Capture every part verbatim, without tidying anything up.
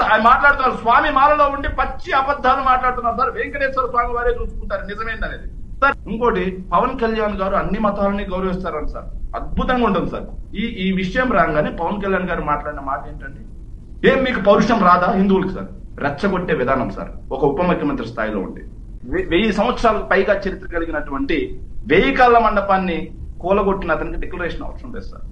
ఆయన మాట్లాడుతున్నారు స్వామి మాలలో ఉండి పచ్చి అబద్ధాలు మాట్లాడుతున్నారు సార్. వెంకటేశ్వర స్వామి వారే చూసుకుంటారు నిజమేందనేది సార్. ఇంకోటి పవన్ కళ్యాణ్ గారు అన్ని మతాలని గౌరవిస్తారని సార్, అద్భుతంగా ఉంటుంది సార్. ఈ ఈ విషయం రాగానే పవన్ కళ్యాణ్ గారు మాట్లాడిన మాట ఏంటండి, ఏం మీకు పౌరుషం రాదా హిందువులకు సార్? రెచ్చగొట్టే విధానం సార్ ఒక ఉప ముఖ్యమంత్రి స్థాయిలో ఉండి వెయ్యి సంవత్సరాలకు పైగా చరిత్ర కలిగినటువంటి వెయ్యి కాళ్ళ మండపాన్ని కూలగొట్టిన అతనికి డిక్లరేషన్ అవసరం లేదు సార్.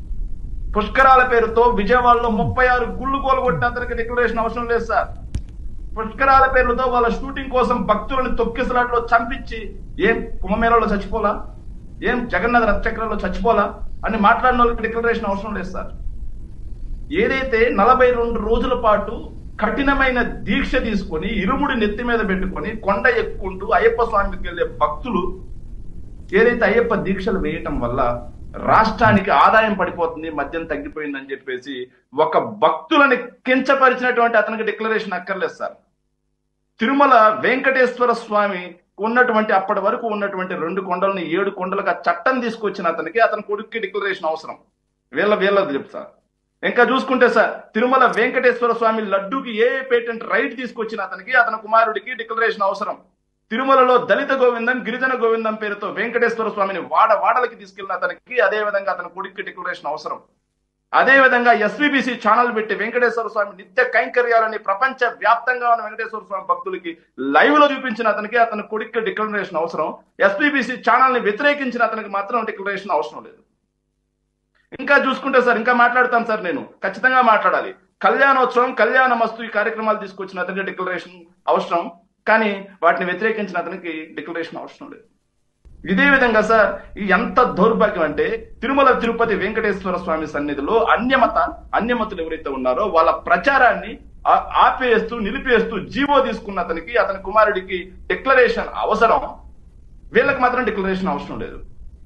పుష్కరాల పేరుతో విజయవాడలో ముప్పై ఆరు గుళ్ళు కూలగొట్టిన అతనికి డిక్లరేషన్ అవసరం లేదు సార్. పుష్కరాల పేర్లతో వాళ్ళ షూటింగ్ కోసం భక్తులను తొక్కిసలాట్లో చంపించి ఏం కుంభమేళలో చచ్చిపోలా, ఏం జగన్నాథ రథచక్రంలో చచ్చిపోలా అని మాట్లాడిన వాళ్ళకి డిక్లరేషన్ అవసరం లేదు సార్. ఏదైతే నలభై రెండు రోజుల పాటు కఠినమైన దీక్ష తీసుకొని ఇరుముడి నెత్తి మీద పెట్టుకొని కొండ ఎక్కుంటూ అయ్యప్ప స్వామికి వెళ్లే భక్తులు ఏదైతే అయ్యప్ప దీక్షలు వేయటం వల్ల రాష్ట్రానికి ఆదాయం పడిపోతుంది, మద్యం తగ్గిపోయిందని చెప్పేసి ఒక భక్తులని కించపరిచినటువంటి అతనికి డిక్లరేషన్ అక్కర్లేదు సార్. తిరుమల వెంకటేశ్వర స్వామి ఉన్నటువంటి అప్పటి వరకు ఉన్నటువంటి రెండు కొండలని ఏడు కొండలుగా చట్టం తీసుకొచ్చిన అతనికి అతని కొడుక్కి డిక్లరేషన్ అవసరం. వీళ్ళ వీళ్ళది చెప్తా. ఇంకా చూసుకుంటే సార్ తిరుమల వెంకటేశ్వర స్వామి లడ్డూకి ఏ పేటెంట్ రైట్ తీసుకొచ్చిన అతనికి అతని కుమారుడికి డిక్లరేషన్ అవసరం. తిరుమలలో దళిత గోవిందం గిరిజన గోవిందం పేరుతో వెంకటేశ్వర స్వామిని వాడ వాడలకి తీసుకెళ్లిన అతనికి అదే విధంగా అతని కొడుక్కి డిక్లరేషన్ అవసరం. అదే విధంగా ఎస్వీబీసీ ఛానల్ పెట్టి వెంకటేశ్వర స్వామి నిత్య కైంకర్యాలని ప్రపంచ వ్యాప్తంగా ఉన్న వెంకటేశ్వర స్వామి భక్తులకి లైవ్ లో చూపించిన అతనికి అతని కొడుక్కి డిక్లరేషన్ అవసరం. ఎస్వీబీసీ ఛానల్ ని వ్యతిరేకించిన అతనికి మాత్రం డిక్లరేషన్ అవసరం లేదు. ఇంకా చూసుకుంటే సార్ ఇంకా మాట్లాడతాను సార్, నేను ఖచ్చితంగా మాట్లాడాలి. కళ్యాణోత్సవం కళ్యాణమస్తు ఈ కార్యక్రమాలు తీసుకొచ్చిన అతనికి డిక్లరేషన్ అవసరం, కానీ వాటిని వ్యతిరేకించిన అతనికి డిక్లరేషన్ అవసరం లేదు. ఇదే విధంగా సార్ ఎంత దౌర్భాగ్యం అంటే తిరుమల తిరుపతి వెంకటేశ్వర స్వామి సన్నిధిలో అన్యమత అన్యమతులు ఎవరైతే ఉన్నారో వాళ్ళ ప్రచారాన్ని ఆపేస్తూ నిలిపేస్తూ జీవో తీసుకున్న అతనికి అతని కుమారుడికి డిక్లరేషన్ అవసరం, వీళ్ళకి మాత్రం డిక్లరేషన్ అవసరం లేదు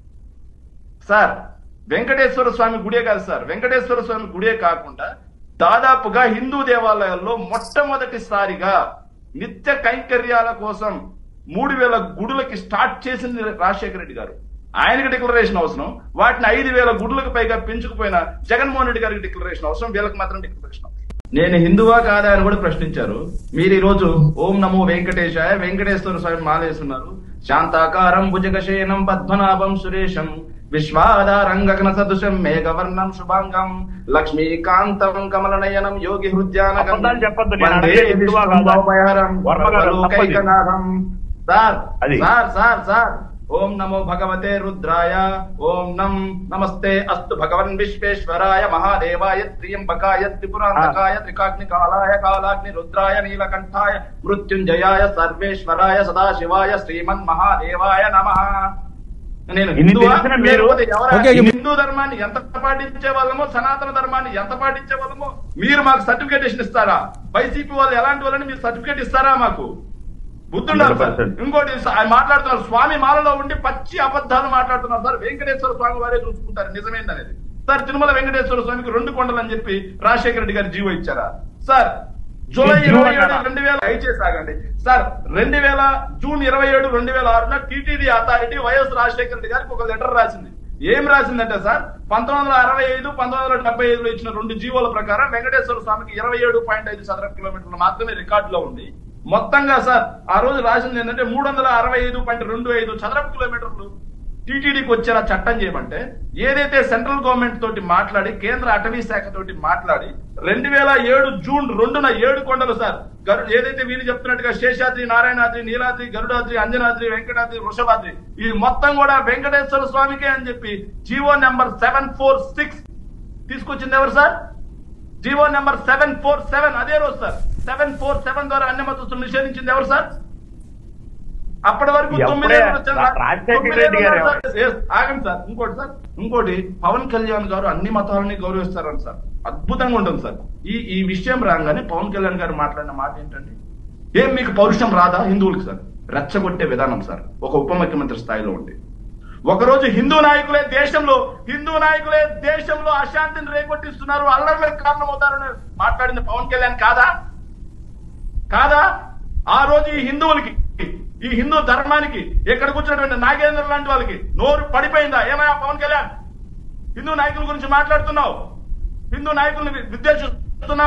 సార్. వెంకటేశ్వర స్వామి గుడే కాదు సార్, వెంకటేశ్వర స్వామి గుడే కాకుండా దాదాపుగా హిందూ దేవాలయాల్లో మొట్టమొదటిసారిగా నిత్య కైంకర్యాల కోసం మూడు వేల గుడులకి స్టార్ట్ చేసింది రాజశేఖర రెడ్డి గారు. ఆయనకి డిక్లరేషన్ అవసరం. వాటిని ఐదు వేల గుడులకు పైగా పెంచుకుపోయిన జగన్మోహన్ రెడ్డి గారికి డిక్లరేషన్ అవసరం, వీళ్ళకి మాత్రం డిక్లరేషన్ అవసరం. నేను హిందువా కాదా అని కూడా ప్రశ్నించారు. మీరు ఈ రోజు ఓం నమో వెంకటేశాయ వెంకటేశ్వర స్వామి మాలేస్తున్నారు. శాంతాకారం భుజగశయనం పద్మనాభం సురేశం విశ్వాధారం గగన సదృశం మేఘవర్ణం శుభాంగం లక్ష్మీకాంతం కమలనయనం యోగి హృద్యానగం సార్ సార్ సార్ సార్ ఓం నమో భగవతే రుద్రాయ ఓం నం నమస్తే అస్తు భగవన్ విశ్వేశ్వరాయ మహాదేవాయ త్రియంబకాయ త్రిపురాంతకాయ త్రికాగ్ని కాలాయ కాలాగ్ని రుద్రాయ నీలకంఠాయ మృత్యుంజయాయ సర్వేశ్వరాయ సదాశివాయ శ్రీమన్ మహాదేవాయ నమః. నేను హిందూ ధర్మాన్ని ఎంత పాటించే వాళ్ళమో సనాతన ధర్మాన్ని ఎంత పాటించే వాళ్ళమో మీరు మాకు సర్టిఫికేషన్ ఇస్తారా? వైసీపీ వాళ్ళు ఎలాంటి వాళ్ళని మీరు సర్టిఫికేట్ ఇస్తారా? మాకు బుద్ధుండాలి సార్. ఇంకోటి ఆయన మాట్లాడుతున్నారు స్వామి మాలలో ఉండి పచ్చి అబద్ధాలు మాట్లాడుతున్నారు సార్. వెంకటేశ్వర స్వామి వారే చూసుకుంటారు నిజమేందనేది సార్. తిరుమల వెంకటేశ్వర స్వామికి రెండు కొండలు అని చెప్పి రాజశేఖర రెడ్డి గారు జీవో ఇచ్చారా సార్? జూలై ఇరవై ఏడు రెండు వేల దయచేసాగండి సార్ రెండు వేల జూన్ ఇరవై ఏడు రెండు వేల ఆరున TTD authority YS Rajasekhara Reddy గారికి ఒక లెటర్ రాసింది. ఏం రాసిందంటే సార్ పంతొమ్మిది వందల అరవై ఐదు పంతొమ్మిది వందల డెబ్బై ఐదులో ఇచ్చిన రెండు జీవోల ప్రకారం వెంకటేశ్వర స్వామికి ఇరవై ఏడు పాయింట్ ఐదు చదరపు కిలోమీటర్లు మాత్రమే రికార్డులో ఉంది. మొత్తంగా సార్ ఆ రోజు రాసింది ఏంటంటే మూడు వందల అరవై ఐదు పాయింట్ రెండు ఐదు చదరపు కిలోమీటర్లు టీటీడీకి వచ్చేలా చట్టం చేయమంటే ఏదైతే సెంట్రల్ గవర్నమెంట్ తోటి మాట్లాడి కేంద్ర అటవీ శాఖ తోటి మాట్లాడి రెండు వేల ఏడు జూన్ రెండున ఏడు కొండలు సార్ ఏదైతే వీళ్ళు చెప్తున్నట్టుగా శేషాద్రి నారాయణాద్రి నీలాద్రి గరుడాద్రి అంజనాద్రి వెంకటాద్రి వృషభాద్రి ఇది మొత్తం కూడా వెంకటేశ్వర స్వామికే అని చెప్పి GO number seven four six తీసుకొచ్చింది ఎవరు sir? GO number seven four seven అదే రోజు సార్ సెవెన్ ఫోర్ సెవెన్ ద్వారా అన్య మతస్థులను నిషేధించింది ఎవరు సార్? అప్పటి వరకు ఆగండి సార్. ఇంకోటి సార్ ఇంకోటి పవన్ కళ్యాణ్ గారు అన్ని మతాలని గౌరవిస్తారని సార్, అద్భుతంగా ఉంటుంది సార్. ఈ ఈ విషయం రాగానే పవన్ కళ్యాణ్ గారు మాట్లాడిన మాట ఏంటండి, ఏం మీకు పౌరుషం రాదా హిందువులకు సార్? రెచ్చగొట్టే విధానం సార్ ఒక ఉప ముఖ్యమంత్రి స్థాయిలో ఉండి ఒకరోజు హిందూ నాయకులే దేశంలో హిందూ నాయకులే దేశంలో అశాంతిని రేకొట్టిస్తున్నారు, అల్లర్లకు కారణమవుతారని మాట్లాడింది పవన్ కళ్యాణ్ కాదా? కాదా? ఆ రోజు ఈ హిందువులకి ఈ హిందూ ధర్మానికి ఇక్కడ కూర్చున్నటువంటి నాగేంద్ర లాంటి వాళ్ళకి నోరు పడిపోయిందా? ఏమయ్యా పవన్ కళ్యాణ్ హిందూ నాయకుల గురించి మాట్లాడుతున్నావు, హిందూ నాయకుల్ని విద్వేషిస్తున్నావు అని మాట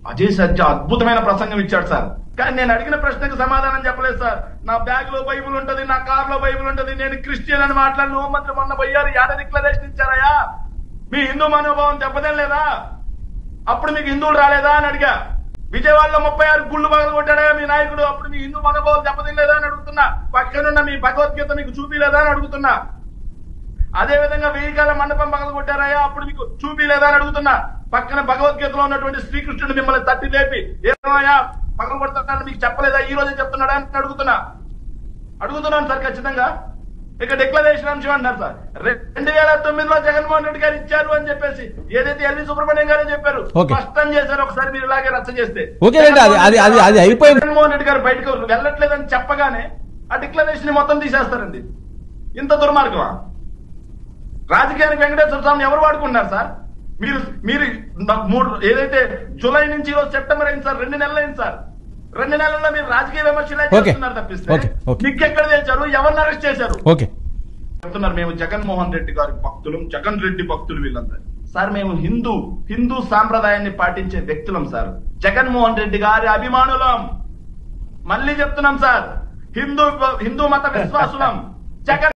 అజయ్ సజ్జా అద్భుతమైన ప్రసంగం ఇచ్చాడు సార్. కానీ నేను అడిగిన ప్రశ్నకు సమాధానం చెప్పలేదు సార్. నా బ్యాగ్ లో బైబుల్ ఉంటది, నా కార్ లో బైబుల్ ఉంటది, నేను క్రిస్టియన్ అని మాట్లాడిన హోంమంత్రి మొన్న పోయారు, యాడ డిక్లరేషన్ ఇచ్చారయ్యా? మీ హిందూ మనోభావం దెబ్బతిన లేదా? అప్పుడు మీకు హిందువులు రాలేదా అని అడిగా. విజయవాడలో ముప్పై ఆరు గుళ్ళు పగలు కొట్టాడా మీ నాయకుడు, అప్పుడు మీ హిందూ మనోభావం దెబ్బతినలేదా అని అడుగుతున్నా. పక్కనున్న మీ భగవద్గీత మీకు చూపిలేదా అని అడుగుతున్నా. అదే విధంగా వెయ్యికాల మండపం పగలు కొట్టారయ్యా, అప్పుడు మీకు చూపిలేదా అని అడుగుతున్నా. పక్కన భగవద్గీతలో ఉన్నటువంటి శ్రీకృష్ణుడు మిమ్మల్ని తట్టి లేపి ఏమయ్యా పగలు కొడతానని మీకు చెప్పలేదా, ఈ రోజే చెప్తున్నాడా అని అడుగుతున్నా అడుగుతున్నాను సార్ ఖచ్చితంగా. ఇక డిక్లరేషన్ అంశం అంటారు సార్. రెండు వేల తొమ్మిదిలో జగన్మోహన్ రెడ్డి గారు ఇచ్చారు అని చెప్పేసి ఏదైతే ఎల్వి సుబ్రహ్మణ్యం గారు చెప్పారు, స్పష్టం చేశారు. ఒకసారి మీరు ఇలాగే రచ్చ చేస్తే జగన్మోహన్ రెడ్డి గారు బయటకు వెళ్ళట్లేదని చెప్పగానే ఆ డిక్లరేషన్ మొత్తం తీసేస్తారండి. ఇంత దుర్మార్గమా? రాజకీయానికి వెంకటేశ్వర స్వామిని ఎవరు వాడుకుంటున్నారు సార్? మీరు మీరు మూడు ఏదైతే జూలై నుంచి ఈరోజు సెప్టెంబర్ అయింది సార్, రెండు నెలలు అయింది సార్. రెండు నెలల్లో మీరు రాజకీయ విమర్శలు చేస్తున్నారు తప్పిస్తే మీకు ఎక్కడ చేశారు, ఎవరిని అరెస్ట్ చేశారు చెప్తున్నారు. మేము జగన్మోహన్ రెడ్డి గారి భక్తులు, జగన్ రెడ్డి భక్తులు వీళ్ళందరూ సార్. మేము హిందూ హిందూ సాంప్రదాయాన్ని పాటించే వ్యక్తులం సార్. జగన్మోహన్ రెడ్డి గారి అభిమానులం. మళ్ళీ చెప్తున్నాం సార్, హిందూ హిందూ మత విశ్వాసులం. జగన్